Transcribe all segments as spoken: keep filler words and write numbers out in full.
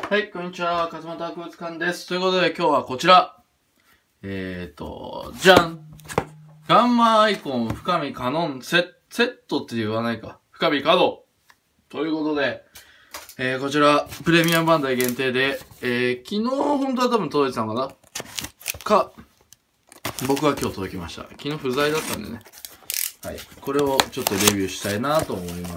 はい、こんにちは。勝俣博物館です。ということで今日はこちら。えーと、じゃんガンマアイコン深見カノンセセットって言わないか。深見カドということで、えー、こちら、プレミアムバンダイ限定で、えー、昨日本当は多分届いてたのかなか、僕は今日届きました。昨日不在だったんでね。はい。これをちょっとレビューしたいなと思います。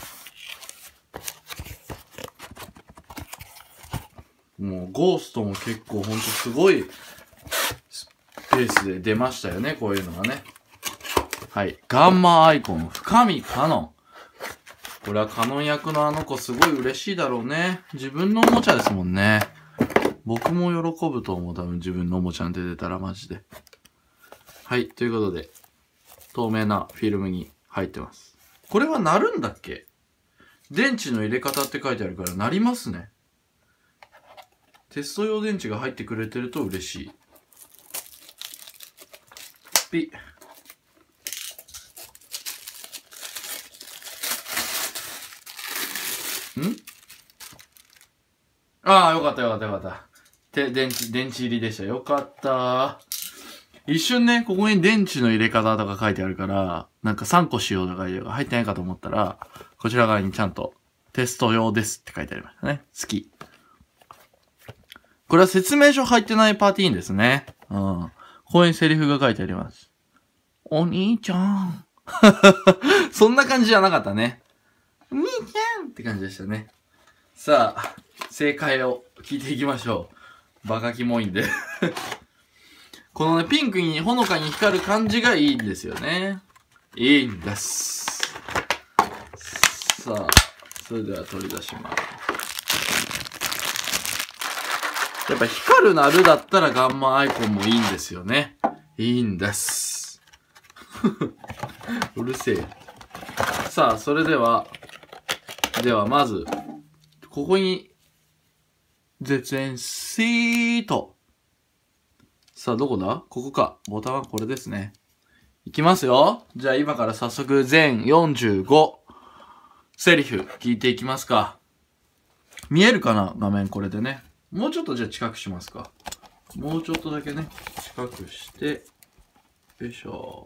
もうゴーストも結構ほんとすごいスペースで出ましたよね、こういうのがね。はい。ガンマアイコン、深見カノン。これはカノン役のあの子すごい嬉しいだろうね。自分のおもちゃですもんね。僕も喜ぶと思う、多分自分のおもちゃに出てたらマジで。はい。ということで、透明なフィルムに入ってます。これは鳴るんだっけ？電池の入れ方って書いてあるから鳴りますね。テスト用電池が入ってくれてると嬉しい。ピッ。ん？ああ、よかったよかったよかった。て、電池、電池入りでした。よかった。一瞬ね、ここに電池の入れ方とか書いてあるから、なんかさんこ使用とか入ってないかと思ったら、こちら側にちゃんとテスト用ですって書いてありましたね。好き。これは説明書入ってないパーティーンですね。うん。ここにセリフが書いてあります。お兄ちゃん。そんな感じじゃなかったね。お兄ちゃんって感じでしたね。さあ、正解を聞いていきましょう。バカキモいんで。このね、ピンクにほのかに光る感じがいいんですよね。いいんです。さあ、それでは取り出します。やっぱ光るなるだったらガンマアイコンもいいんですよね。いいんです。うるせえ。さあ、それでは、ではまず、ここに、絶縁シート。さあ、どこだ？ここか。ボタンはこれですね。いきますよ。じゃあ今から早速全よんじゅうごセリフ聞いていきますか。見えるかな？画面これでね。もうちょっとじゃあ近くしますか。もうちょっとだけね、近くして、よいしょ。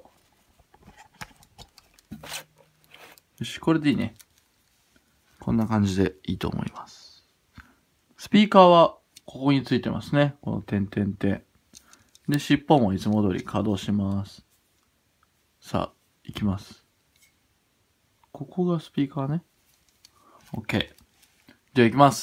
よし、これでいいね。こんな感じでいいと思います。スピーカーはここについてますね。この点々点。で、尻尾もいつも通り稼働します。さあ、いきます。ここがスピーカーね。OK。じゃあいきます。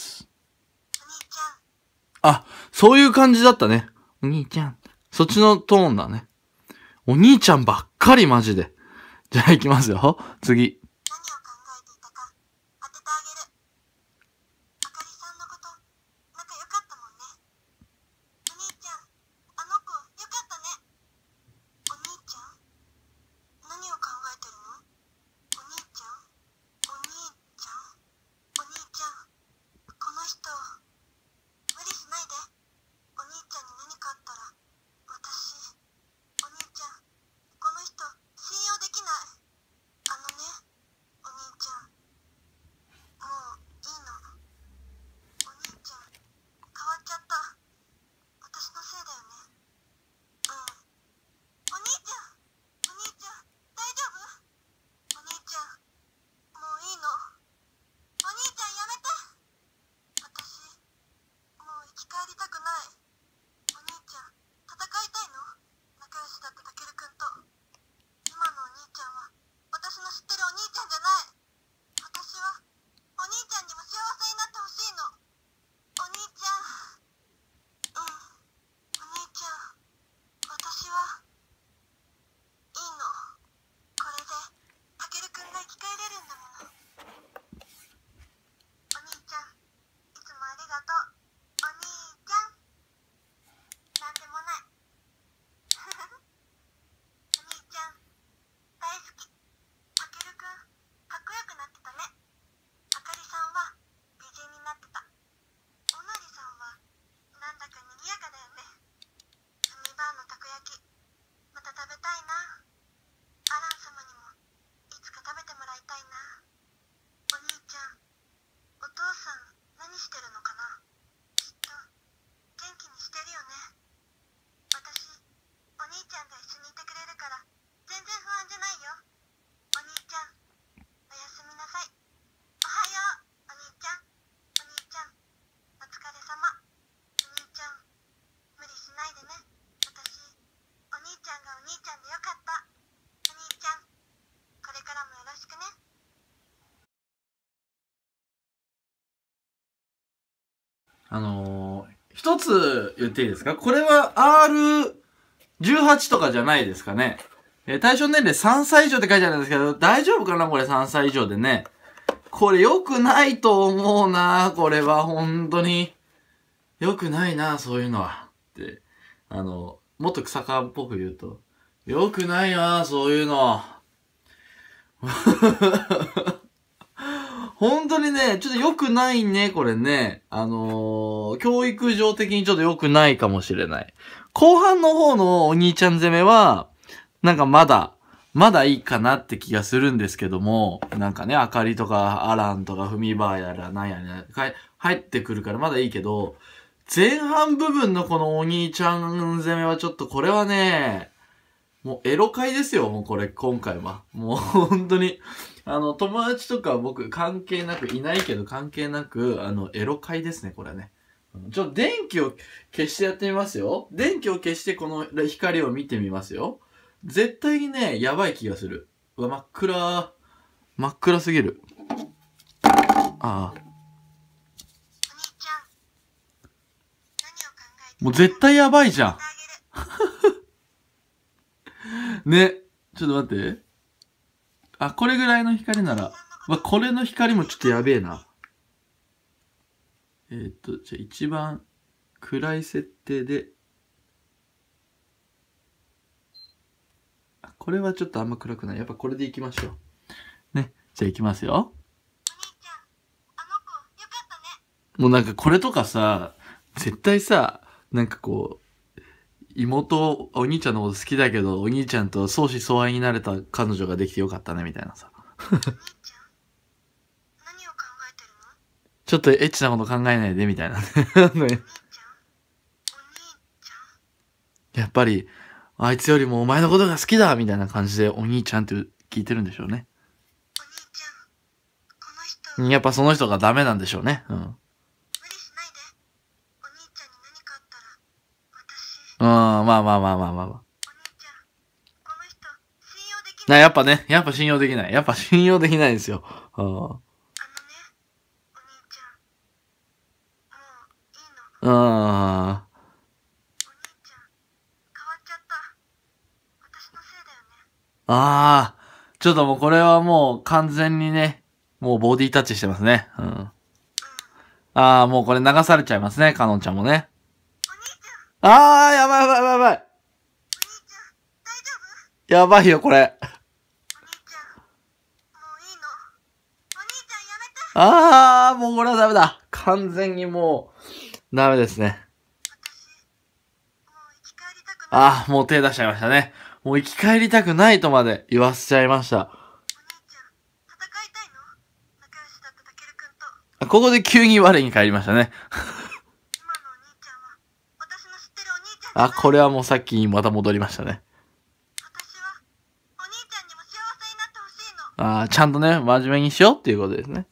あ、そういう感じだったね。お兄ちゃん。そっちのトーンだね。お兄ちゃんばっかりマジで。じゃあ行きますよ。次。何を考えていたか当ててあげる。あかりさんのこと仲良かったもんね。お兄ちゃん、あの子よかったね。お兄ちゃん、何を考えてるの？お兄ちゃん、お兄ちゃん、お兄ちゃん、この人。無理しないで。お兄ちゃんに何かあったら、私、お兄ちゃん、この人、信用できない。あのね、 あのー、一つ言っていいですか？これは アールじゅうはち とかじゃないですかね。えー、対象年齢さんさい以上って書いてあるんですけど、大丈夫かなこれさんさい以上でね。これ良くないと思うなこれは本当に。良くないなそういうのは。って。あの、もっと草川っぽく言うと。良くないなそういうの。本当にね、ちょっと良くないね、これね。あのー、教育上的にちょっと良くないかもしれない。後半の方のお兄ちゃん攻めは、なんかまだ、まだいいかなって気がするんですけども、なんかね、あかりとか、アランとか、ふみばやら、なんやね、入ってくるからまだいいけど、前半部分のこのお兄ちゃん攻めはちょっとこれはね、もうエロ会ですよ、もうこれ、今回は。もう本当に、あの、友達とか僕関係なく、いないけど関係なく、あの、エロ会ですね、これはね。ちょっと電気を消してやってみますよ。電気を消してこの光を見てみますよ。絶対にね、やばい気がする。うわ、真っ暗。真っ暗すぎる。ああ。もう絶対やばいじゃん。ね。ちょっと待って。あ、これぐらいの光なら。まあ、これの光もちょっとやべえな。えー、っと、じゃあ一番暗い設定で。これはちょっとあんま暗くない。やっぱこれでいきましょう。ね。じゃあいきますよ。もうなんかこれとかさ、絶対さ、なんかこう、妹、お兄ちゃんのこと好きだけど、お兄ちゃんと相思相愛になれた彼女ができてよかったね、みたいなさ。ちょっとエッチなこと考えないで、みたいなね。やっぱり、あいつよりもお前のことが好きだみたいな感じでお兄ちゃんって聞いてるんでしょうね。やっぱその人がダメなんでしょうね。うん。無理しないで。お兄ちゃんに何かあったら、私。うん、まあまあまあまあまあまあ。お兄ちゃん、この人、信用できない。やっぱね、やっぱ信用できない。やっぱ信用できないですよ。あのね、お兄ちゃん、もういいの。うん。お兄ちゃん、変わっちゃった。私のせいだよね。ああ、ちょっともうこれはもう完全にね、もうボディタッチしてますね。うん。ああ、もうこれ流されちゃいますね、かのんちゃんもね。ああ、やばいやばいやばい。お兄ちゃん、大丈夫？やばいよ、これ。お兄ちゃん、もういいの。お兄ちゃんやめて。ああ、もうこれはダメだ。完全にもう、ダメですね。私、もう生き返りたくない。ああ、もう手出しちゃいましたね。もう生き返りたくないとまで言わせちゃいました。ここで急に我に返りましたね。あ、これはもうさっきにまた戻りましたね。ああ、ちゃんとね、真面目にしようっていうことですね。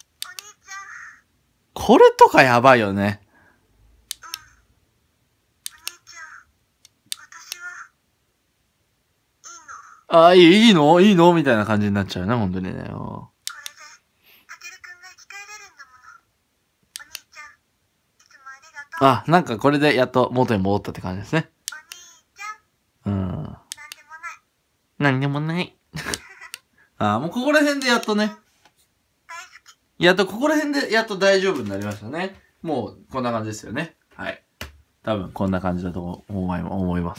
これとかやばいよね。ああ、いい、いいのいいのみたいな感じになっちゃうね、本当にね。あ、なんかこれでやっと元に戻ったって感じですね。お兄ちゃん。うん。なんでもない。なんでもない。あ、もうここら辺でやっとね。やっとここら辺でやっと大丈夫になりましたね。もうこんな感じですよね。はい。多分こんな感じだと思い、思います。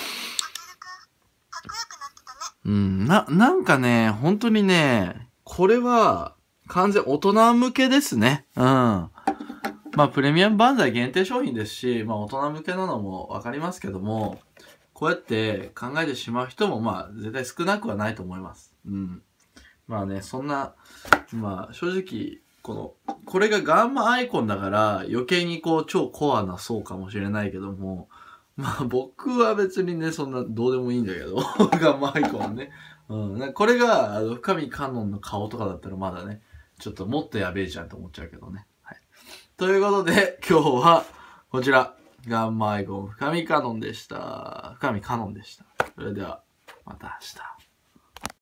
うん、な、なんかね、本当にね、これは完全大人向けですね。うん。まあ、プレミアムバンザイ限定商品ですし、まあ、大人向けなのもわかりますけども、こうやって考えてしまう人も、まあ、絶対少なくはないと思います。うん。まあね、そんな、まあ、正直、この、これがガンマアイコンだから、余計にこう、超コアな層かもしれないけども、まあ、僕は別にね、そんな、どうでもいいんだけど、ガンマアイコンはね。うん。これが、あの、深見カノンの顔とかだったらまだね、ちょっともっとやべえじゃんと思っちゃうけどね。ということで、今日は、こちら、ガンマアイコン、深見カノンでした。深見カノンでした。それでは、また明日。